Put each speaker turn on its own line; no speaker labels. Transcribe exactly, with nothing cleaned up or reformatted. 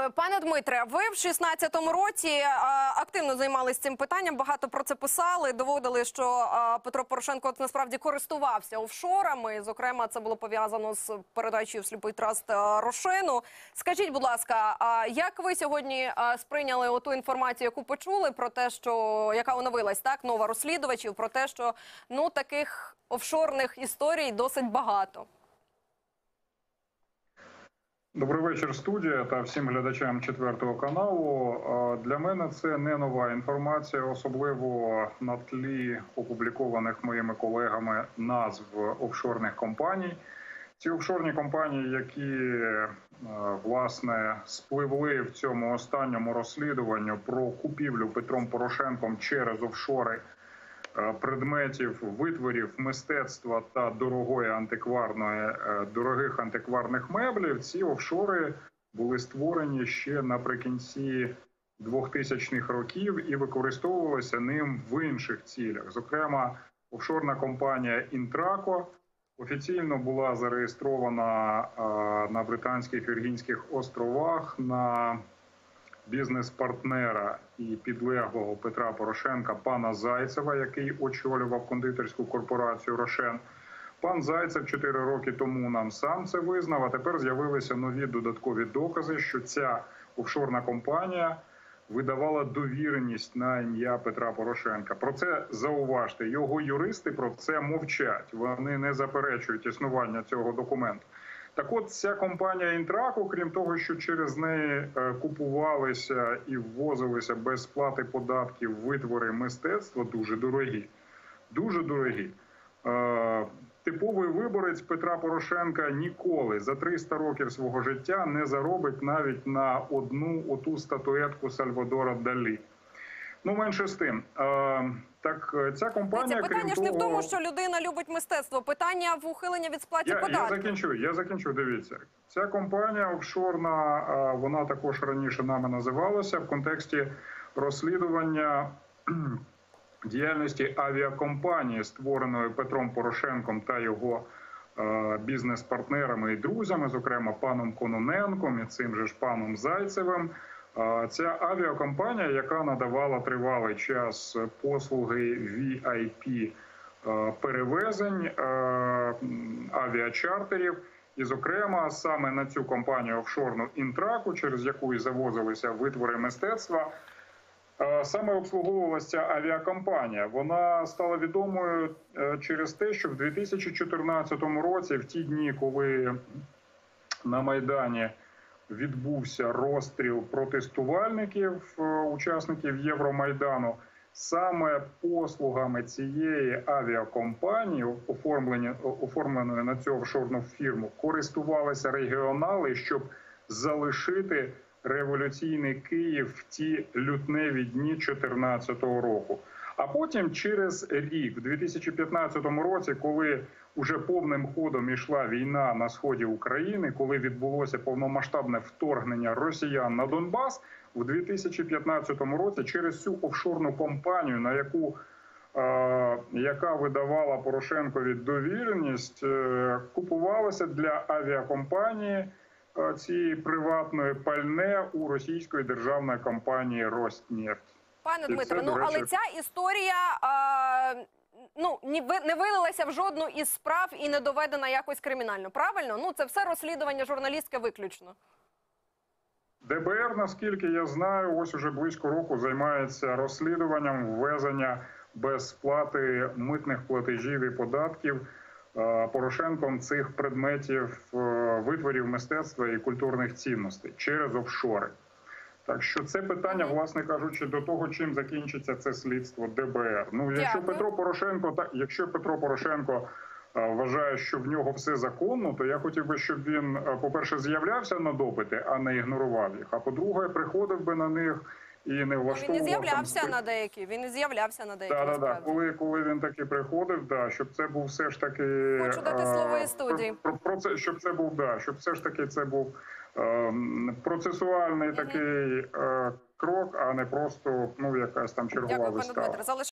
Пане Дмитре, ви в шістнадцятому році активно займалися цим питанням, багато про це писали, доводили, що Петро Порошенко насправді користувався офшорами, зокрема це було пов'язано з передачею в сліпий траст Рошену. Скажіть, будь ласка, як ви сьогодні сприйняли оту інформацію, яку почули, про те, що, яка оновилась, так, нова розслідувачів, про те, що ну, таких офшорних історій досить багато?
Добрий вечір, студія та всім глядачам четвертого каналу. Для мене це не нова інформація, особливо на тлі опублікованих моїми колегами назв офшорних компаній. Ці офшорні компанії, які, власне, спливли в цьому останньому розслідуванню про купівлю Петром Порошенком через офшори предметів, витворів мистецтва та дорогої антикварної, дорогих антикварних меблів, ці офшори були створені ще наприкінці двохтисячних років і використовувалися ним в інших цілях. Зокрема, офшорна компанія «Інтрако» офіційно була зареєстрована на Британських Віргінських островах на бізнес-партнера і підлеглого Петра Порошенка пана Зайцева, який очолював кондитерську корпорацію «Рошен». Пан Зайцев чотири роки тому нам сам це визнав, а тепер з'явилися нові додаткові докази, що ця офшорна компанія видавала довіреність на ім'я Петра Порошенка. Про це зауважте, його юристи про це мовчать, вони не заперечують існування цього документу. Так от, ця компанія «Інтрако», крім того, що через неї купувалися і ввозилися без сплати податків витвори мистецтва, дуже дорогі. Дуже дорогі. Типовий виборець Петра Порошенка ніколи за триста років свого життя не заробить навіть на одну оту статуетку Сальвадора Далі. Ну, менше з тим. Так, ця компанія,
Це питання ж не в
того...
тому, що людина любить мистецтво. Питання в ухиленні від сплаті
я,
податків.
Я закінчу, я закінчу, дивіться. Ця компанія офшорна, вона також раніше нами називалася в контексті розслідування діяльності авіакомпанії, створеної Петром Порошенком та його бізнес-партнерами і друзями, зокрема паном Кононенком і цим же ж паном Зайцевим. Ця авіакомпанія, яка надавала тривалий час послуги ві ай пі перевезень, авіачартерів, і, зокрема, саме на цю компанію офшорну «Інтрако», через яку і завозилися витвори мистецтва, саме обслуговувалася ця авіакомпанія. Вона стала відомою через те, що в дві тисячі чотирнадцятому році, в ті дні, коли на Майдані відбувся розстріл протестувальників, учасників Євромайдану, саме послугами цієї авіакомпанії, оформленої на цю офшорну фірму, користувалися регіонали, щоб залишити революційний Київ в ті лютневі дні дві тисячі чотирнадцятого року. А потім через рік, в дві тисячі п'ятнадцятому році, коли уже повним ходом йшла війна на сході України, коли відбулося повномасштабне вторгнення росіян на Донбас, у дві тисячі п'ятнадцятому році через цю офшорну компанію, на яку, е, яка видавала Порошенкові довіреність, е, купувалося для авіакомпанії е, цієї приватної пальне у російської державної компанії «Роснефть».
Пане Дмитре, ну але ця історія а, ну, не вилилася в жодну із справ і не доведена якось кримінально, правильно? Ну, це все розслідування журналістське виключно.
де бе ер, наскільки я знаю, ось уже близько року займається розслідуванням ввезення без сплати митних платежів і податків Порошенком цих предметів, витворів мистецтва і культурних цінностей через офшори. Так що це питання, власне кажучи, до того, чим закінчиться це слідство де бе ер. Ну, якщо Петро Порошенко, так, якщо Петро Порошенко вважає, що в нього все законно, то я хотів би, щоб він, по-перше, з'являвся на допити, а не ігнорував їх. А по-друге, приходив би на них і не влаштовував...
Він не з'являвся там... на деякі, він не з'являвся на деякі,
Так, так, так. Коли, коли він таки приходив, да, щоб це був все ж таки...
Хочу дати слово і студії.
Про, про, про це, щоб це був, да, щоб все ж таки це був е, процесуальний mm-hmm. такий е, крок, а не просто, ну, якась там чергова
Дякую,
вистава.
пане Дмитре.